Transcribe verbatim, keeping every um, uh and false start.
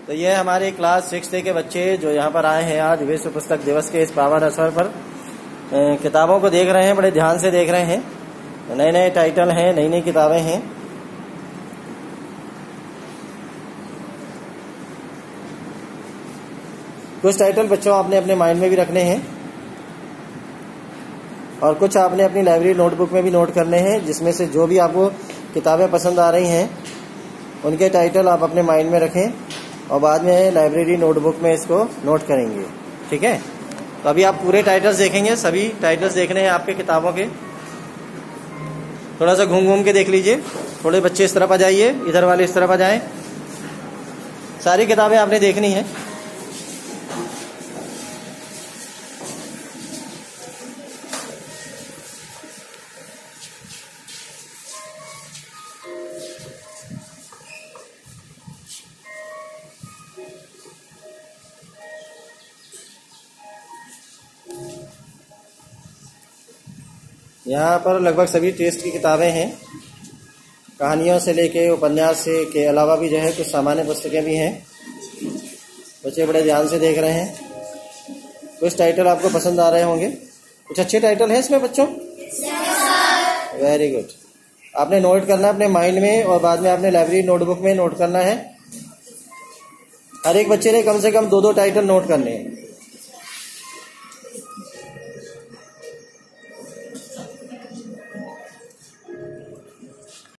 तो ये हमारे क्लास सिक्स के बच्चे जो यहाँ पर आए हैं आज विश्व पुस्तक दिवस के इस पावन अवसर पर किताबों को देख रहे हैं, बड़े ध्यान से देख रहे हैं। नए नए टाइटल हैं, नई नई किताबें हैं। कुछ टाइटल बच्चों आपने अपने माइंड में भी रखने हैं और कुछ आपने अपनी लाइब्रेरी नोटबुक में भी नोट करने हैं, जिसमें से जो भी आपको किताबें पसंद आ रही हैं उनके टाइटल आप अपने माइंड में रखें और बाद में लाइब्रेरी नोटबुक में इसको नोट करेंगे। ठीक है, तो अभी आप पूरे टाइटल्स देखेंगे, सभी टाइटल्स देखने हैं आपके किताबों के। थोड़ा सा घूम घूम के देख लीजिए। थोड़े बच्चे इस तरफ आ जाइए, इधर वाले इस तरफ आ जाएं। सारी किताबें आपने देखनी है। यहाँ पर लगभग सभी टेस्ट की किताबें हैं, कहानियों से लेके उपन्यास से के अलावा भी जो है कुछ सामान्य पुस्तकें भी हैं। बच्चे बड़े ध्यान से देख रहे हैं। कुछ टाइटल आपको पसंद आ रहे होंगे। कुछ अच्छे टाइटल हैं इसमें बच्चों। Very good. आपने नोट करना है अपने माइंड में और बाद में आपने लाइब्रेरी नोटबुक में नोट करना है। हर एक बच्चे ने कम से कम दो दो टाइटल नोट करने हैं।